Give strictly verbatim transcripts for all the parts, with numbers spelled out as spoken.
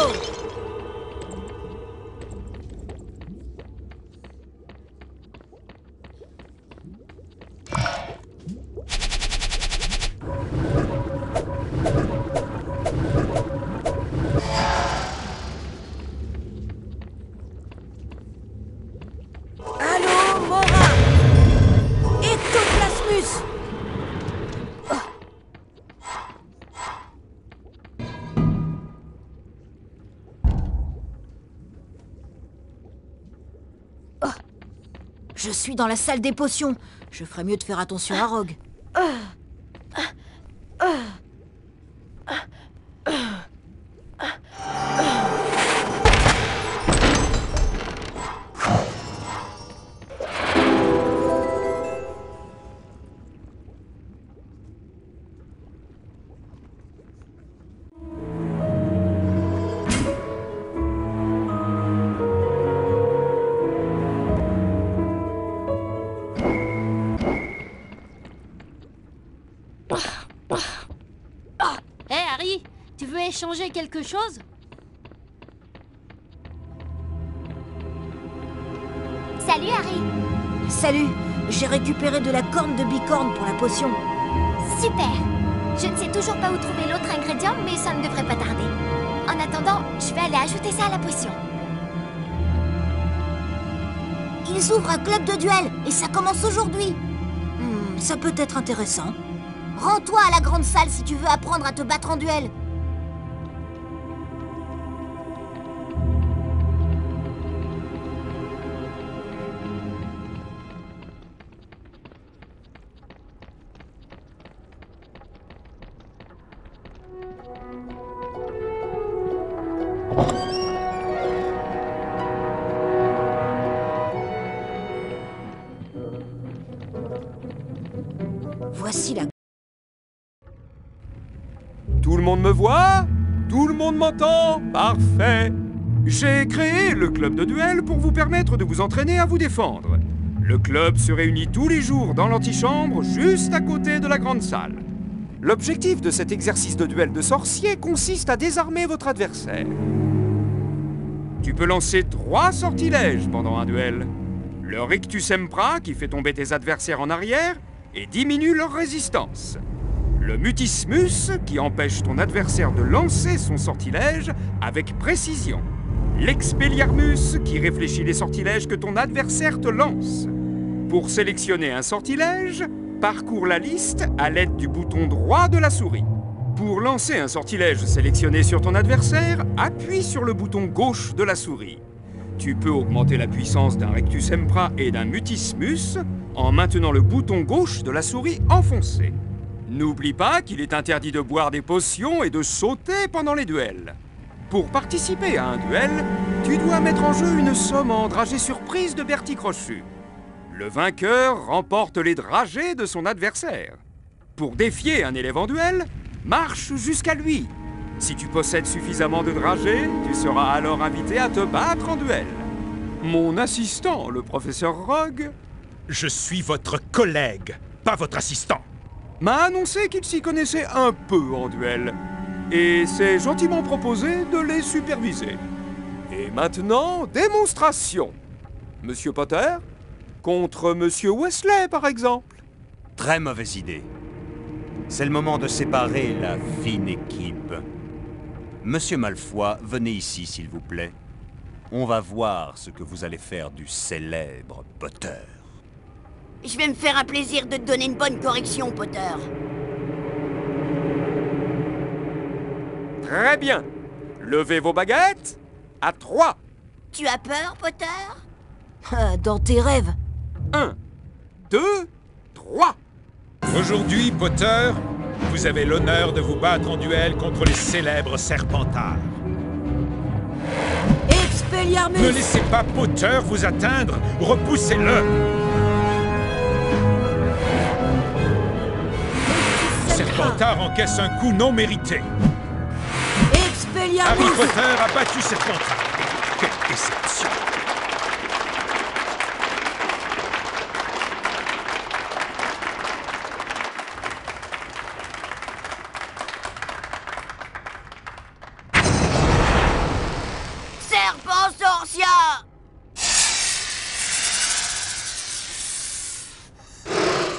Je suis dans la salle des potions. Je ferais mieux de faire attention à Rogue. Hé, hey, Harry, tu veux échanger quelque chose? Salut, Harry. Salut, j'ai récupéré de la corne de bicorne pour la potion. Super. Je ne sais toujours pas où trouver l'autre ingrédient, mais ça ne devrait pas tarder. En attendant, je vais aller ajouter ça à la potion. Ils ouvrent un club de duel et ça commence aujourd'hui. Hmm, ça peut être intéressant. Rends-toi à la grande salle si tu veux apprendre à te battre en duel. Voici la... Tout le monde me voit? Tout le monde m'entend? Parfait! J'ai créé le club de duel pour vous permettre de vous entraîner à vous défendre. Le club se réunit tous les jours dans l'antichambre, juste à côté de la grande salle. L'objectif de cet exercice de duel de sorcier consiste à désarmer votre adversaire. Tu peux lancer trois sortilèges pendant un duel. Le Rictus Empra, qui fait tomber tes adversaires en arrière et diminue leur résistance. Le Mutismus, qui empêche ton adversaire de lancer son sortilège avec précision. L'Expelliarmus, qui réfléchit les sortilèges que ton adversaire te lance. Pour sélectionner un sortilège, parcours la liste à l'aide du bouton droit de la souris. Pour lancer un sortilège sélectionné sur ton adversaire, appuie sur le bouton gauche de la souris. Tu peux augmenter la puissance d'un Rictus Empra et d'un Mutismus en maintenant le bouton gauche de la souris enfoncé. N'oublie pas qu'il est interdit de boire des potions et de sauter pendant les duels. Pour participer à un duel, tu dois mettre en jeu une somme en dragées surprise de Bertie Crochu. Le vainqueur remporte les dragées de son adversaire. Pour défier un élève en duel, marche jusqu'à lui. Si tu possèdes suffisamment de dragées, tu seras alors invité à te battre en duel. Mon assistant, le professeur Rogue... Je suis votre collègue, pas votre assistant. M'a annoncé qu'il s'y connaissait un peu en duel. Et s'est gentiment proposé de les superviser. Et maintenant, démonstration. Monsieur Potter, contre Monsieur Weasley, par exemple. Très mauvaise idée. C'est le moment de séparer la fine équipe. Monsieur Malfoy, venez ici, s'il vous plaît. On va voir ce que vous allez faire du célèbre Potter. Je vais me faire un plaisir de te donner une bonne correction, Potter. Très bien. Levez vos baguettes. À trois. Tu as peur, Potter? Dans tes rêves. Un, deux, trois. Aujourd'hui, Potter, vous avez l'honneur de vous battre en duel contre les célèbres Serpentards. Expelliarmus! Ne laissez pas Potter vous atteindre. Repoussez-le. Serpentard encaisse un coup non mérité. Expelliarmus! Harry Potter a battu Serpentard. Quelle déception!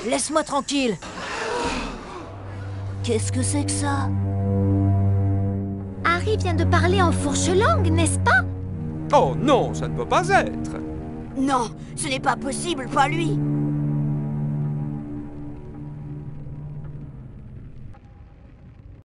Laisse-moi tranquille. Qu'est-ce que c'est que ça? Harry vient de parler en fourche-langue, n'est-ce pas? Oh non, ça ne peut pas être. Non, ce n'est pas possible, pas lui.